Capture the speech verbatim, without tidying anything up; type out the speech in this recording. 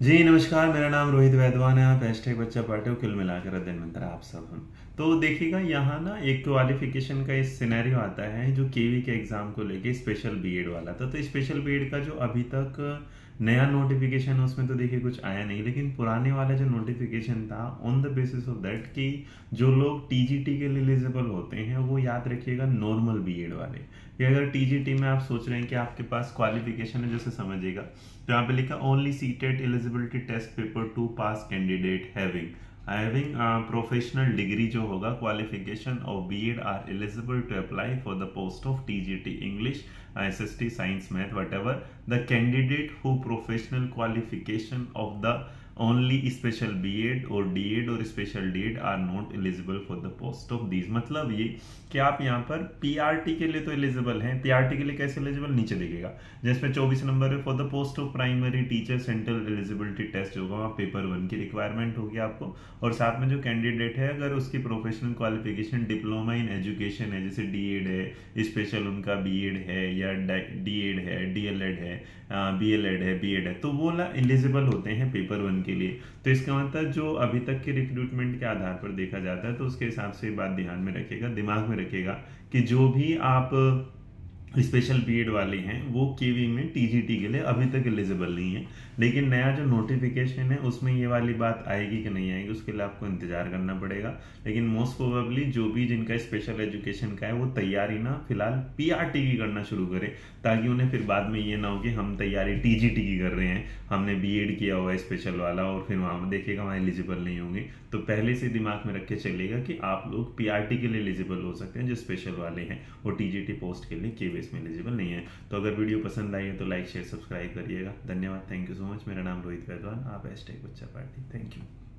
जी नमस्कार, मेरा नाम रोहित वैद्वान है। आप हैशटैग बच्चा पाठक कुल मिलाकर अध्ययन आप सब हम तो देखिएगा यहाँ ना एक क्वालिफिकेशन का इस सिनेरियो आता है जो केवी के एग्जाम को लेके स्पेशल बीएड वाला था। तो स्पेशल बीएड का जो अभी तक नया नोटिफिकेशन है उसमें तो देखिए कुछ आया नहीं, लेकिन पुराने वाला जो नोटिफिकेशन था on the basis of that कि जो लोग टीजीटी के लिए एलिजिबल होते हैं वो याद रखिएगा नॉर्मल बीएड वाले, कि अगर टीजीटी में आप सोच रहे हैं कि आपके पास क्वालिफिकेशन है, जैसे समझिएगा तो यहाँ पे लिखा only CTET eligibility test paper two pass candidate having having professional degree जो होगा qualification of BEd are eligible to apply for the post of TGT English SST science math whatever the candidate who professional qualification of the only special BEd और DEd और special DEd are not eligible for the post of these. मतलब ये कि आप यहाँ पर PRT के लिए तो एलिजिबल हैं। पीआरटी के लिए कैसे एलिजिबल, नीचे दिखेगा जिसमें चौबीस नंबर है for the post of primary teacher central eligibility test होगा, वहाँ पेपर वन की रिक्वायरमेंट होगी आपको। और साथ में जो कैंडिडेट है अगर उसकी professional qualification diploma in education है, जैसे डीएड है, स्पेशल उनका बीएड है या डीएड है, डीएलएड है, बीएलएड है, बीएड है, तो वो ना एलिजिबल होते हैं पेपर वन के लिए। तो इसका मतलब जो अभी तक के रिक्रूटमेंट के आधार पर देखा जाता है तो उसके हिसाब से ये बात ध्यान में रखिएगा, दिमाग में रखिएगा कि जो भी आप स्पेशल बीएड वाले हैं वो केवी में टीजीटी के लिए अभी तक एलिजिबल नहीं है। लेकिन नया जो नोटिफिकेशन है उसमें ये वाली बात आएगी कि नहीं आएगी उसके लिए आपको इंतजार करना पड़ेगा। लेकिन मोस्ट प्रोबेबली जो भी जिनका स्पेशल एजुकेशन का है वो तैयारी ना फिलहाल पीआरटी की करना शुरू करें, ताकि उन्हें फिर बाद में ये ना हो कि हम तैयारी टीजीटी की कर रहे हैं, हमने बीएड किया हुआ है स्पेशल वाला और फिर वहाँ देखिएगा वहाँ एलिजिबल नहीं होंगे। तो पहले से दिमाग में रख के चलिएगा कि आप लोग पीआरटी के लिए एलिजिबल हो सकते हैं जो स्पेशल वाले हैं, वो टीजीटी पोस्ट के लिए केवी में एलिजिबल नहीं है। तो अगर वीडियो पसंद आई है तो लाइक शेयर सब्सक्राइब करिएगा। धन्यवाद, थैंक यू सो मच। मेरा नाम रोहित वैद्वान, आप हैशटैग बच्चा पार्टी। Thank you.